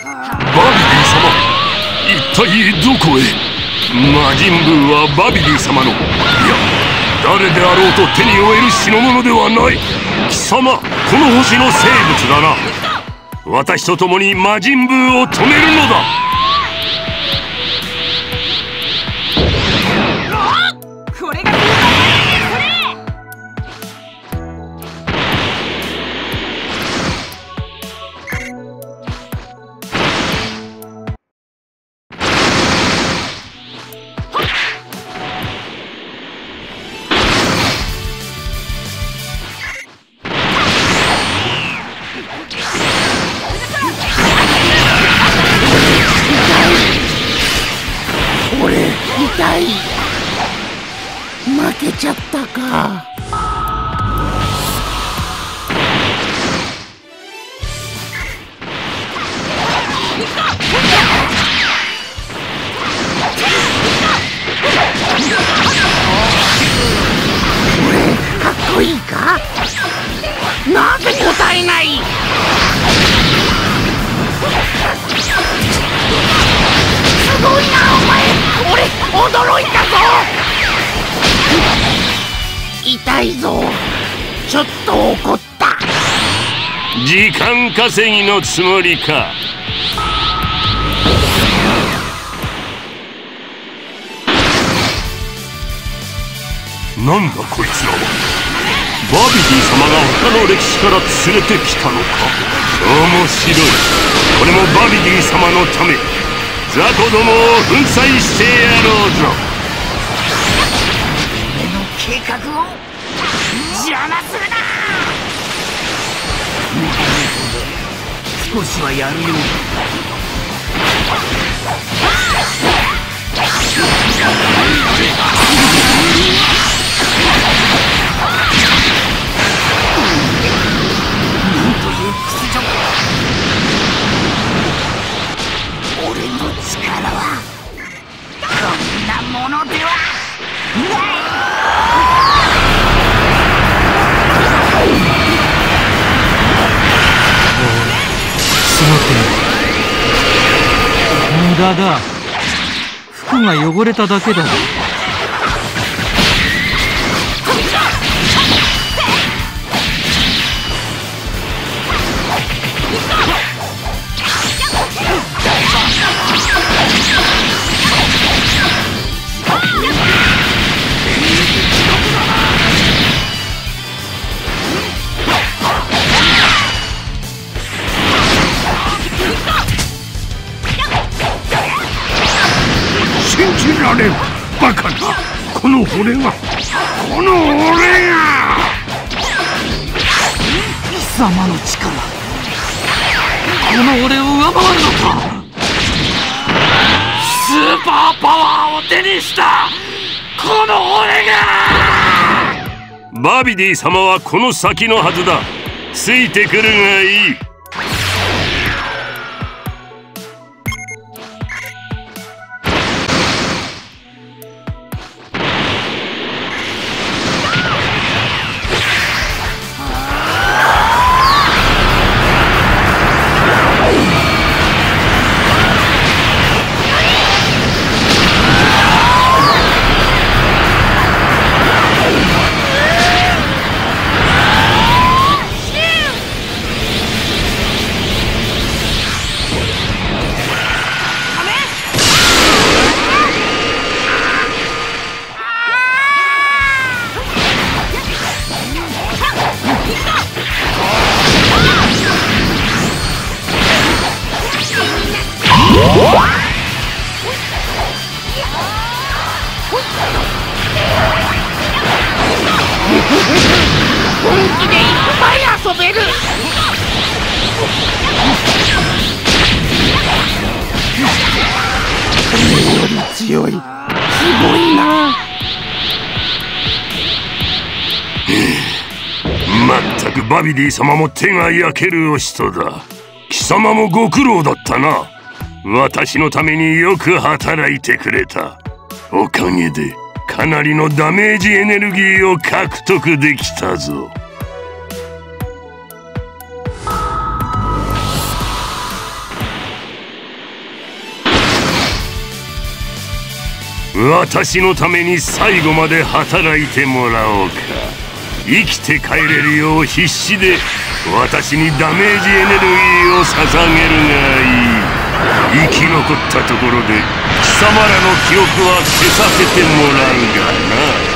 様、一体どこへ？魔人ブーはバビディ様の、いや誰であろうと手に負える代物ではない。貴様、この星の生物だな。私と共に魔人ブーを止めるのだ。 負けちゃったか。俺かっこいいか？なぜ答えない？すごいなお前。俺驚いたぞ。痛いぞ。ちょっと怒った。 時間稼ぎのつもりか。なんだこいつらは。バビディ様が他の歴史から連れてきたのか。面白い。これもバビディ様のため。雑魚どもを粉砕してやろうぞ。 俺の計画を邪魔するな。少しはやるよ。なんという屈辱。俺の力はこんなものではない。 無駄だ。服が汚れただけだ。 信じられん。バカな。この俺が貴様の力、この俺を上回るのか。スーパーパワーを手にしたこの俺が。 バビディ様はこの先のはずだ。ついてくるがいい。 本気でいっぱい遊べる。俺より強い。すごいな。 まったくバビディ様も手が焼けるお人だ。貴様もご苦労だったな。私のためによく働いてくれた。おかげでかなりのダメージエネルギーを獲得できたぞ。 私のために最後まで働いてもらおうか。生きて帰れるよう必死で私にダメージエネルギーを捧げるがいい。生き残ったところで貴様らの記憶は消させてもらうがな。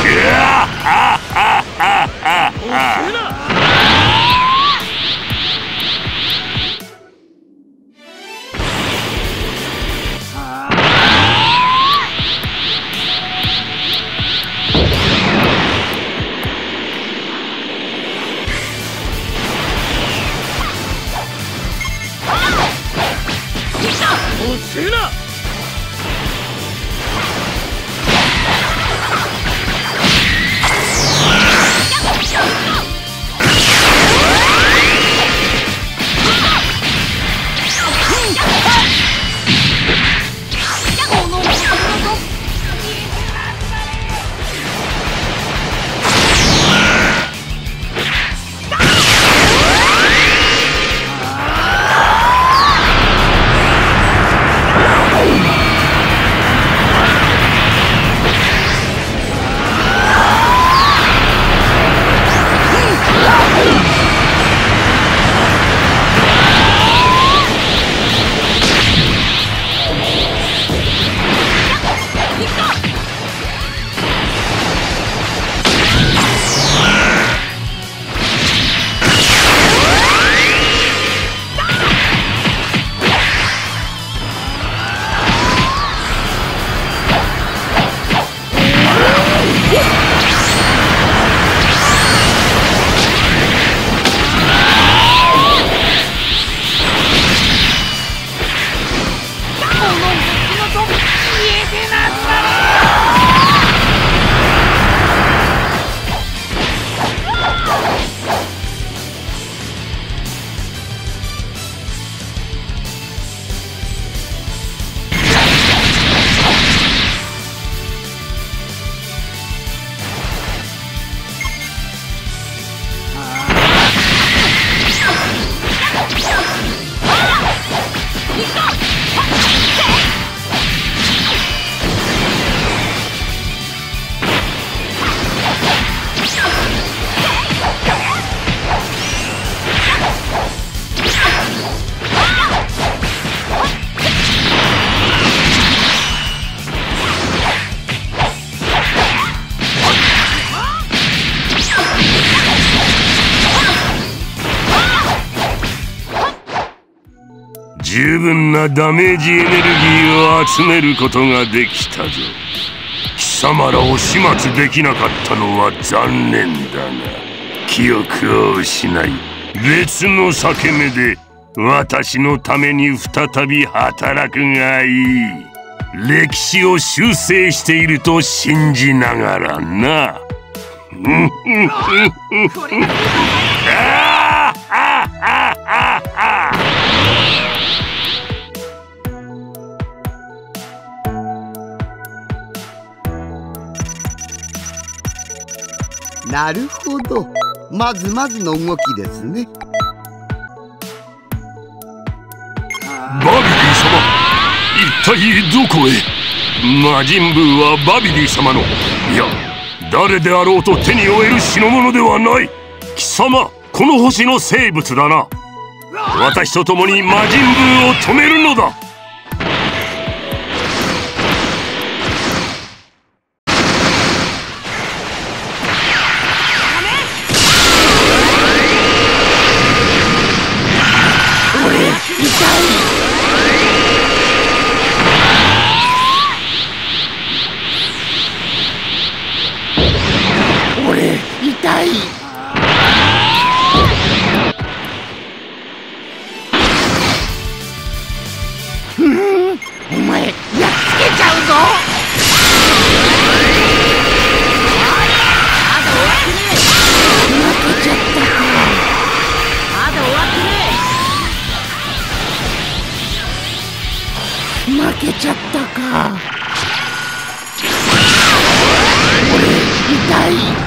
十分なダメージエネルギーを集めることができたぞ。貴様らを始末できなかったのは残念だが、記憶を失い別の裂け目で私のために再び働くがいい。歴史を修正していると信じながらな。 なるほど、まずまずの動きですね。 バビディ様、一体どこへ？魔人ブーはバビディ様の、いや誰であろうと手に負える代物ではない。貴様、この星の生物だな。私と共に魔人ブーを止めるのだ。 お前やっつけちゃうぞ。まだ終わってねえ。負けちゃったか。まだ終わってねえ。負けちゃったか。俺痛い。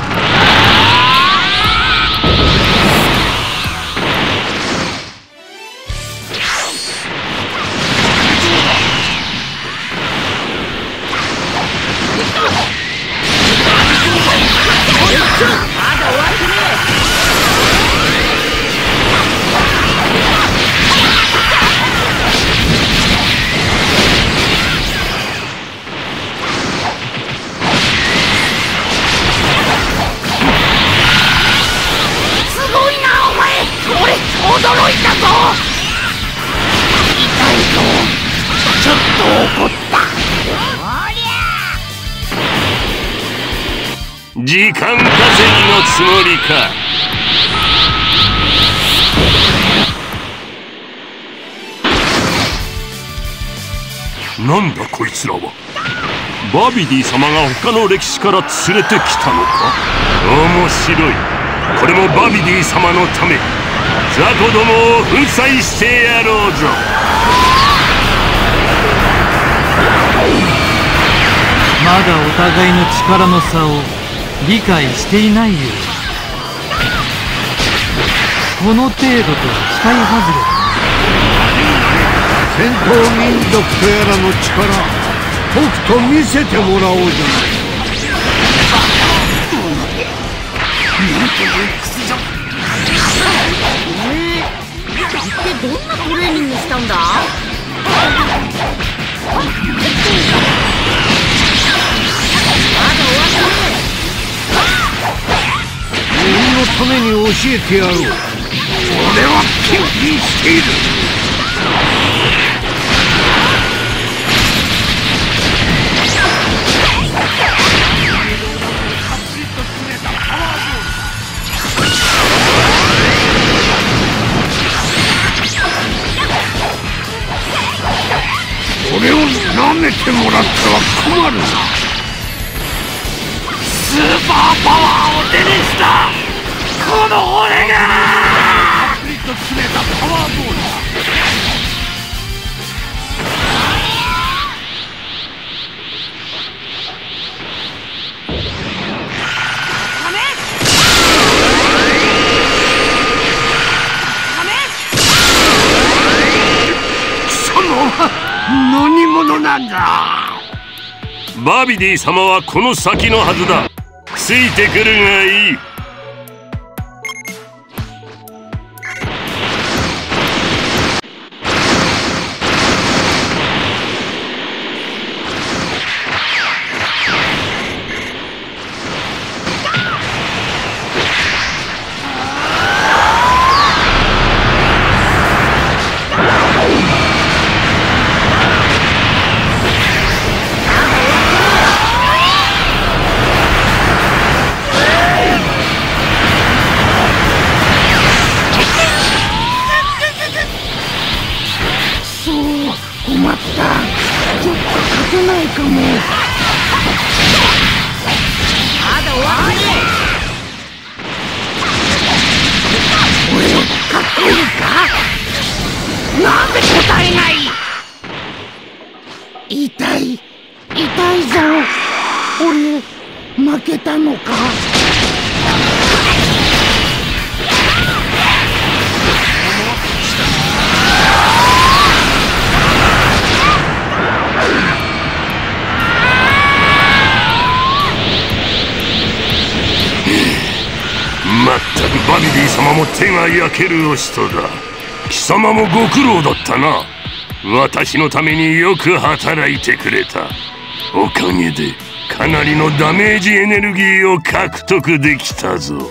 怒った。 時間稼ぎのつもりか。なんだこいつらは。バビディ様が他の歴史から連れてきたのか。面白い。これもバビディ様のため雑魚どもを粉砕してやろうぞ。 まだお互いの力の差を理解していないようだ。この程度とは期待外れだ。 戦闘民族とやらの力、とくと見せてもらおうじゃないか。 なんという屈辱。一体どんなトレーニングしたんだ。 俺のために教えてやろう。俺は研究している。俺を舐めてもらっては困るな。 スーパーパワーを手にしたこの俺がたっぷりと詰めたパワーボール。 何者なんだ。 バビディ様はこの先のはずだ。ついてくるがいい。 負けたのか。 まったくバビディ様も手が焼けるお人だ。貴様もご苦労だったな。私のためによく働いてくれた。おかげでかなりのダメージエネルギーを獲得できたぞ。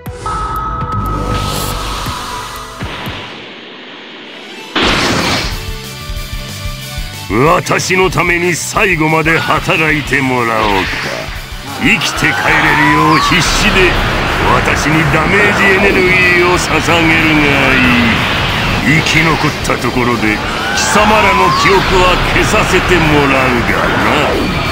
私のために最後まで働いてもらおうか。生きて帰れるよう必死で私にダメージエネルギーを捧げるがいい。生き残ったところで貴様らの記憶は消させてもらうがな。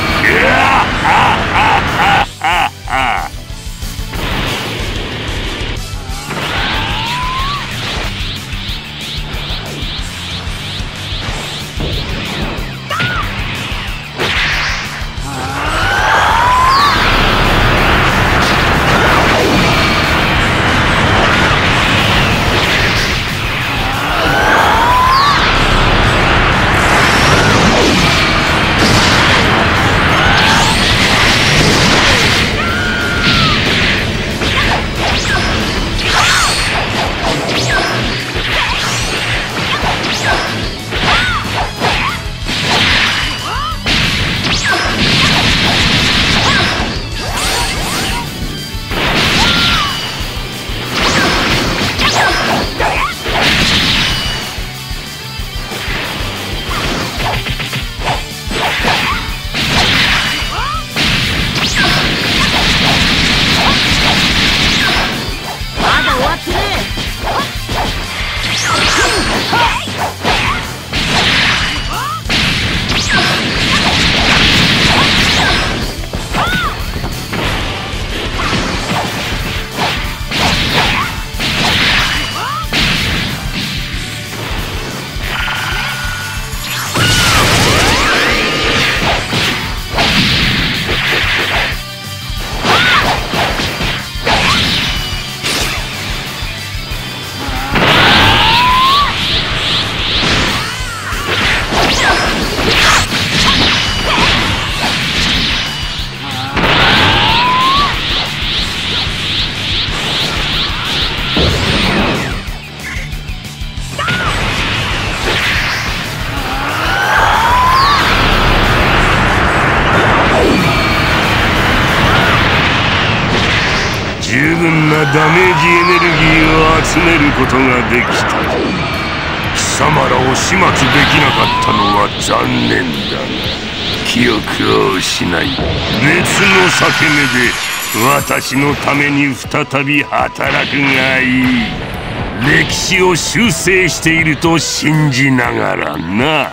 分なダメージエネルギーを集めることができた。貴様らを始末できなかったのは残念だが、記憶を失い別の裂け目で私のために再び働くがいい。歴史を修正していると信じながらな。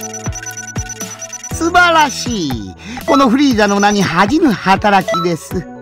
素晴らしい。このフリーザの名に恥じぬ働きです。